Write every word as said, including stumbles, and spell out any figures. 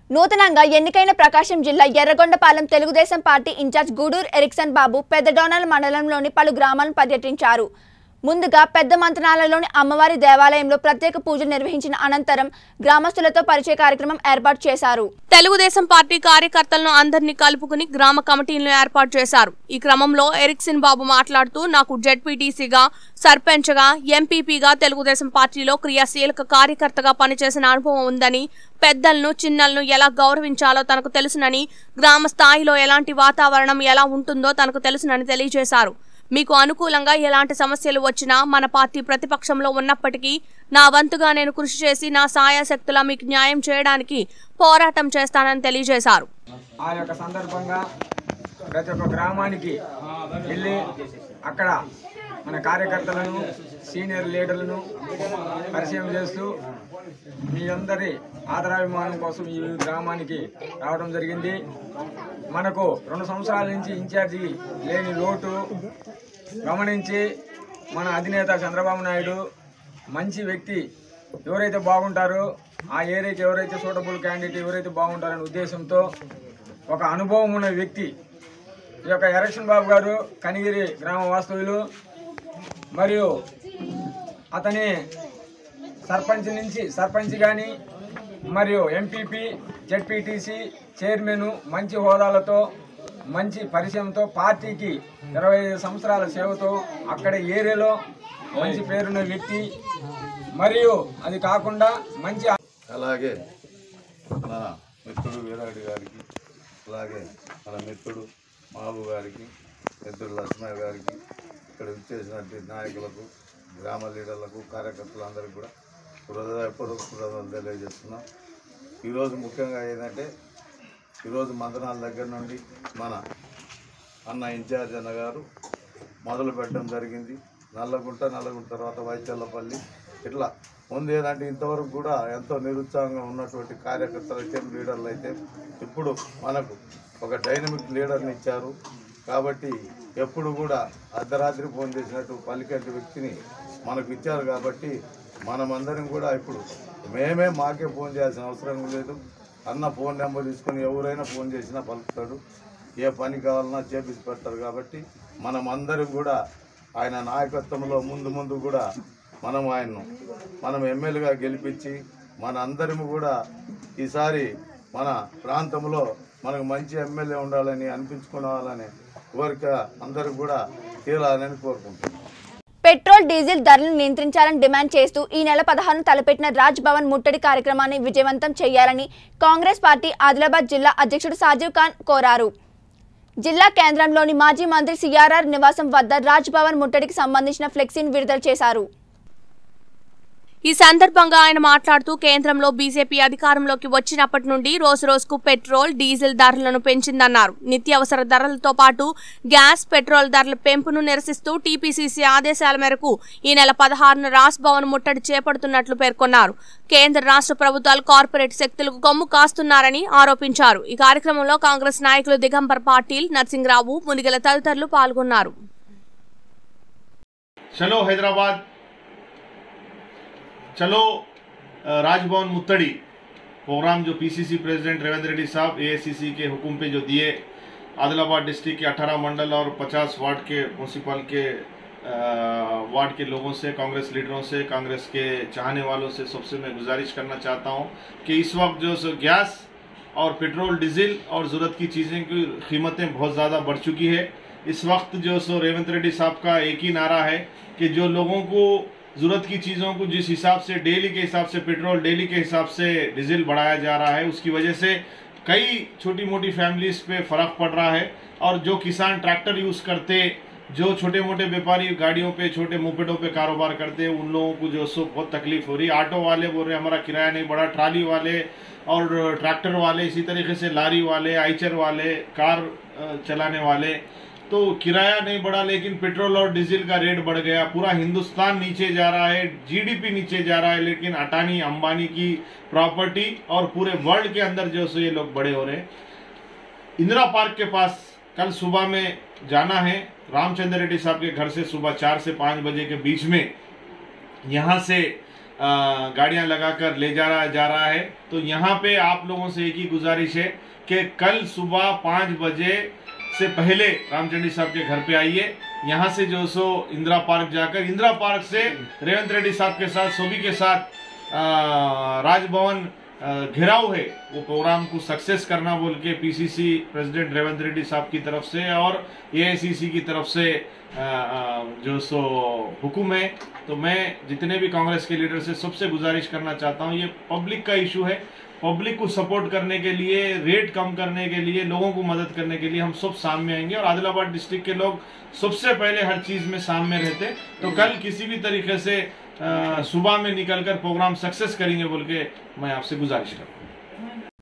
నూతనంగా ఎన్నికైన ప్రకాశం జిల్లా Yerragondapalem Telugu Desam party incharge Guduru Erickson Babu పెద్దడోనాల మండలంలోని పలు గ్రామాలను పర్యటించారు. ముందుగా పెద్ద మంతనాలలోని అమ్మవారి దేవాలయంలో ప్రత్యేక పూజలు నిర్వహించిన అనంతరం గ్రామస్తులతో పరిచయ కార్యక్రమం ఏర్పాటు చేశారు. తెలుగుదేశం పార్టీ కార్యకర్తలను అందరినీ కలుపుకుని గ్రామ కమిటీలను ఏర్పాటు చేశారు. ఈ క్రమంలో ఎరిక్సన్ బాబు మాట్లాడుతూ నాకు జెడ్పీటీసీగా, సర్పంచ్గా, ఎంపీపీగా తెలుగుదేశం పార్టీలో క్రియాశీలక కార్యకర్తగా పనిచేసిన అనుభవం ఉందని, పెద్దలను చిన్నలను ఎలా గౌరవించాలో తనకు తెలుసునని, గ్రామ స్థాయిలో ఎలాంటి వాతావరణం ఎలా ఉంటుందో తనకు తెలుసునని తెలియజేశారు. మీకు అనుకూలంగా ఎలాంటి సమస్యలు వచ్చినా మన పార్టీ ప్రతిపక్షంలో ఉన్నప్పటికీ నా వంతుగా నేను కృషి చేసి నా సాయశక్తులా మీకు న్యాయం చేయడానికి పోరాటం చేస్తానని తెలియజేశారు. ఆ యొక్క సందర్భంగా ప్రతి ఒక్క గ్రామానికి వెళ్ళి అక్కడ మన కార్యకర్తలను, సీనియర్ లీడర్లను పరిచయం చేస్తూ మీ అందరి ఆదరాభిమానం కోసం ఈ గ్రామానికి రావడం జరిగింది. మనకు రెండు సంవత్సరాల నుంచి ఇన్ఛార్జి లేని లోటు గమనించి మన అధినేత చంద్రబాబు నాయుడు మంచి వ్యక్తి, ఎవరైతే బాగుంటారో ఆ ఏరియాకి ఎవరైతే సూటబుల్ క్యాండిడేట్ ఎవరైతే బాగుంటారనే ఉద్దేశంతో ఒక అనుభవం ఉన్న వ్యక్తి ఈ యొక్క ఎరిక్సన్ బాబు గారు కనిగిరి గ్రామ వాస్తవ్యులు. మరియు అతని సర్పంచ్ నుంచి సర్పంచ్ కానీ మరియు ఎంపీపీ, జెడ్పీటీసీ చైర్మన్ మంచి హోదాలతో మంచి పరిచయంతో పార్టీకి ఇరవై ఐదు సంవత్సరాల సేవతో అక్కడ ఏరియాలో మంచి పేరున్న వ్యక్తి. మరియు అది కాకుండా మంచి అలాగే మన మిత్రుడు వీరారెడ్డి గారికి, అలాగే మన మిత్రుడు మాబు గారికి, మిత్రుడు లక్ష్మయ్య గారికి, ఇక్కడ విచ్చేసినటువంటి నాయకులకు, గ్రామ లీడర్లకు, కార్యకర్తలందరికీ కూడా హృదయపూర్వక కృతజ్ఞతలు తెలియజేస్తున్నాం. ఈరోజు ముఖ్యంగా ఏంటంటే ఈరోజు మంతనాల దగ్గర నుండి మన అన్న ఇన్ఛార్జ్ అన్న గారు మొదలు పెట్టడం జరిగింది. నల్లగుంట నల్లగుంట తర్వాత వైచల్లపల్లి ఇట్లా ముందు ఏంటంటే ఇంతవరకు కూడా ఎంతో నిరుత్సాహంగా ఉన్నటువంటి కార్యకర్తలు అయితే, లీడర్లు అయితే ఇప్పుడు మనకు ఒక డైనమిక్ లీడర్ని ఇచ్చారు. కాబట్టి ఎప్పుడు కూడా అర్ధరాత్రి ఫోన్ చేసినట్టు పలికేటి వ్యక్తిని మనకు ఇచ్చారు. కాబట్టి మనమందరం కూడా ఇప్పుడు మేమే మాకే ఫోన్ చేయాల్సిన అవసరం లేదు. అన్న ఫోన్ నెంబర్ తీసుకొని ఎవరైనా ఫోన్ చేసినా పలుకుతాడు, ఏ పని కావాలన్నా చేపించి పెడతారు. కాబట్టి మనం అందరం కూడా ఆయన నాయకత్వంలో ముందు ముందు కూడా మనం ఆయన్ను మనం ఎమ్మెల్యేగా గెలిపించి మన అందరం కూడా ఈసారి మన ప్రాంతంలో మనకు మంచి ఎమ్మెల్యే ఉండాలని అనిపించుకోవాలని కోరిక అందరూ కూడా తీరాలని కోరుకుంటున్నాం. పెట్రోల్, డీజిల్ ధరలను నియంత్రించాలని డిమాండ్ చేస్తూ ఈ నెల పదహారున తలపెట్టిన రాజ్ భవన్ ముట్టడి కార్యక్రమాన్ని విజయవంతం చేయాలని కాంగ్రెస్ పార్టీ ఆదిలాబాద్ జిల్లా అధ్యక్షుడు సాజిద్ ఖాన్ కోరారు. జిల్లా కేంద్రంలోని మాజీ మంత్రి సిఆర్ఆర్ నివాసం వద్ద రాజ్ భవన్ ముట్టడికి సంబంధించిన ఫ్లెక్సీని విడుదల చేశారు. ఈ సందర్భంగా ఆయన మాట్లాడుతూ కేంద్రంలో బీజేపీ అధికారంలోకి వచ్చినప్పటి నుండి రోజు రోజుకు పెట్రోల్, డీజిల్ ధరలను పెంచిందన్నారు. నిత్యావసర ధరలతో పాటు గ్యాస్, పెట్రోల్ ధరల పెంపును నిరసిస్తూ టీపీసీసీ ఆదేశాల మేరకు ఈ నెల పదహారున రాజ్ భవన్ ముట్టడి చేపడుతున్నట్లు పేర్కొన్నారు. కేంద్ర రాష్ట్ర ప్రభుత్వాలు కార్పొరేట్ శక్తులకు కొమ్ము కాస్తున్నారని ఆరోపించారు. ఈ కార్యక్రమంలో కాంగ్రెస్ నాయకులు దిగంబర్ పాటిల్, నర్సింగ్రావు, మునిగల తదితరులు పాల్గొన్నారు. చలో హైదరాబాద్, चलो राजभवन मुत्तड़ी प्रोग्राम जो पीसीसी प्रेसिडेंट रेवंत रेड्डी साहब एआईसीसी के हुक्म पे जो दिए, आदिलाबाद डिस्ट्रिक्ट के अठारह मंडल और पचास वार्ड के म्यूनसिपल के वार्ड के लोगों से, कांग्रेस लीडरों से, कांग्रेस के चाहने वालों से सबसे मैं गुजारिश करना चाहता हूं कि इस वक्त जो सो गैस और पेट्रोल, डीजल और ज़रूरत की चीज़ें की कीमतें बहुत ज़्यादा बढ़ चुकी है। इस वक्त जो सो रेवंत रेड्डी साहब का एक ही नारा है कि जो लोगों को ज़रूरत की चीज़ों को जिस हिसाब से डेली के हिसाब से पेट्रोल, डेली के हिसाब से डीजल बढ़ाया जा रहा है, उसकी वजह से कई छोटी मोटी फैमिलीज़ पे फ़र्क पड़ रहा है। और जो किसान ट्रैक्टर यूज़ करते, जो छोटे मोटे व्यापारी गाड़ियों पे, छोटे मोपेडों पे कारोबार करते, उन लोगों को जो सो बहुत तकलीफ हो रही है। ऑटो वाले बोल रहे हमारा किराया नहीं बढ़ा, ट्राली वाले और ट्रैक्टर वाले, इसी तरीके से लारी वाले, आइचर वाले, कार चलाने वाले, तो किराया नहीं बढ़ा लेकिन पेट्रोल और डीजल का रेट बढ़ गया। पूरा हिंदुस्तान नीचे जा रहा है, जीडीपी नीचे जा रहा है, लेकिन अटानी अंबानी की प्रॉपर्टी और पूरे वर्ल्ड के अंदर जो सो ये लोग बड़े हो रहे हैं। इंदिरा पार्क के पास कल सुबह में जाना है रामचंद्र रेड्डी साहब के घर से सुबह चार से पाँच बजे के बीच में। यहाँ से गाड़ियां लगाकर ले जा रहा जा रहा है। तो यहाँ पे आप लोगों से एक ही गुजारिश है कि कल सुबह पाँच बजे से पहले रामचंद्र साहब के घर पे आइए। यहाँ से जो सो इंदिरा पार्क जाकर इंदिरा पार्क से रेवंत रेड्डी साहब के साथ सभी के साथ राजभवन घेराव है, वो प्रोग्राम को सक्सेस करना बोल के पीसीसी प्रेसिडेंट रेवंत रेड्डी साहब की तरफ से और एआईसीसी की तरफ से जो सो हुक्म है। तो मैं जितने भी कांग्रेस के लीडर से सबसे गुजारिश करना चाहता हूँ, ये पब्लिक का इशू है, पब्लिक को सपोर्ट करने के लिए, रेट कम करने के लिए, लोगों को मदद करने के लिए हम सब सामने आएंगे और आदिलाबाद डिस्ट्रिक्ट के लोग सबसे पहले हर चीज में सामने रहते। तो कल किसी भी तरीके से सुबह में निकलकर प्रोग्राम सक्सेस करेंगे बोल के मैं आपसे गुजारिश करूँ।